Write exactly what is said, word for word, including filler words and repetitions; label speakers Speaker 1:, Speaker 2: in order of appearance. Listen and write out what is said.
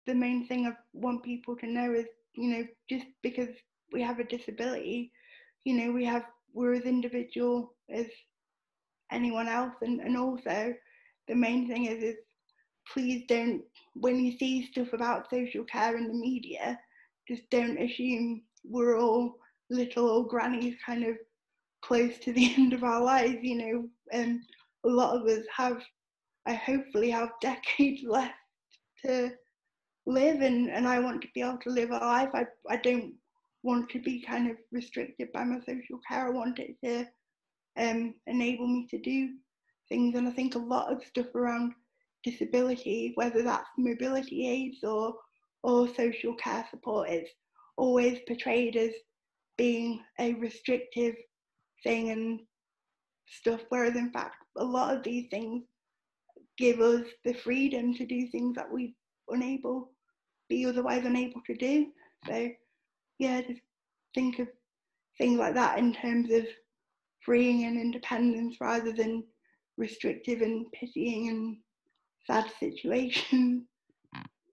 Speaker 1: the main thing I want people to know is, you know, just because we have a disability, you know, we have, we're as individual as anyone else. And, and also the main thing is, is please don't, when you see stuff about social care in the media, just don't assume we're all little old grannies kind of close to the end of our lives, you know. And a lot of us have, I hopefully have decades left to live, and, and I want to be able to live a life. I, I don't want to be kind of restricted by my social care. I want it to um, enable me to do things. And I think a lot of stuff around disability, whether that's mobility aids or or social care support, is always portrayed as being a restrictive thing and stuff, whereas in fact a lot of these things give us the freedom to do things that we unable be otherwise unable to do. So yeah, just think of things like that in terms of freeing and independence rather than restrictive and pitying and sad situations.